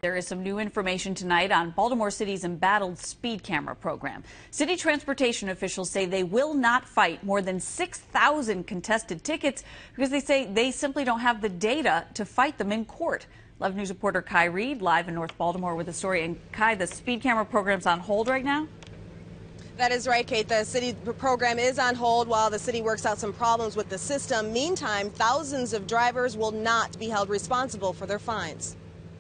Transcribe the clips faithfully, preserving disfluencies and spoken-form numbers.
There is some new information tonight on Baltimore City's embattled speed camera program. City transportation officials say they will not fight more than six thousand contested tickets because they say they simply don't have the data to fight them in court. eleven News reporter Kai Reed live in North Baltimore with the story. And Kai, the speed camera program's on hold right now? That is right, Kate. The city program is on hold while the city works out some problems with the system. Meantime, thousands of drivers will not be held responsible for their fines.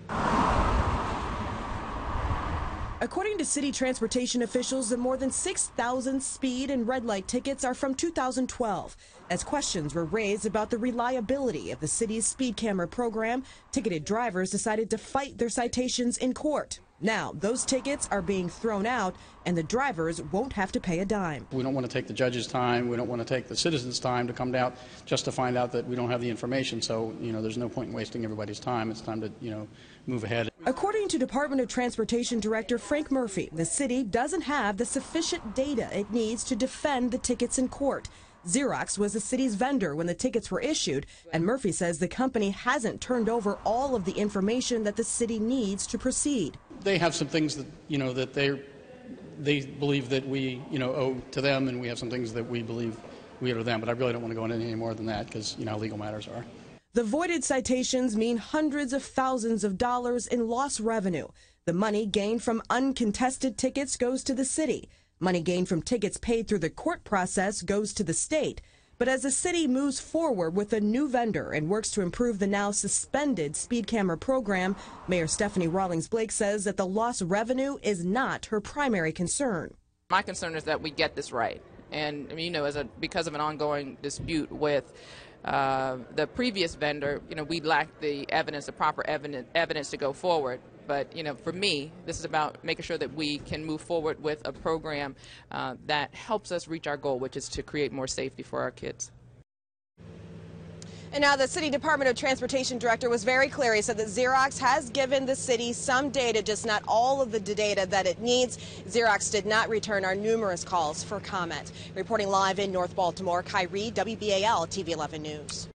According to city transportation officials, the more than six thousand speed and red light tickets are from two thousand twelve. As questions were raised about the reliability of the city's speed camera program, ticketed drivers decided to fight their citations in court. Now, those tickets are being thrown out, and the drivers won't have to pay a dime. We don't want to take the judge's time. We don't want to take the citizens' time to come down just to find out that we don't have the information. So, you know, there's no point in wasting everybody's time. It's time to, you know, move ahead. According to Department of Transportation Director Frank Murphy, the city doesn't have the sufficient data it needs to defend the tickets in court. Xerox was the city's vendor when the tickets were issued, and Murphy says the company hasn't turned over all of the information that the city needs to proceed. They have some things that, you know, that they they believe that we, you know, owe to them, and we have some things that we believe we owe to them. But I really don't want to go into any more than that because, you know, how legal matters are. The voided citations mean hundreds of thousands of dollars in lost revenue. The money gained from uncontested tickets goes to the city. Money gained from tickets paid through the court process goes to the state. But as the city moves forward with a new vendor and works to improve the now suspended speed camera program, Mayor Stephanie Rawlings Blake says that the lost revenue is not her primary concern. My concern is that we get this right. And, you know, as a, because of an ongoing dispute with uh, the previous vendor, you know, we lack the evidence, the proper evidence, evidence to go forward. But, you know, for me, this is about making sure that we can move forward with a program uh, that helps us reach our goal, which is to create more safety for our kids. And now the City Department of Transportation Director was very clear. He said that Xerox has given the city some data, just not all of the data that it needs. Xerox did not return our numerous calls for comment. Reporting live in North Baltimore, Kai Reed, W B A L T V eleven News.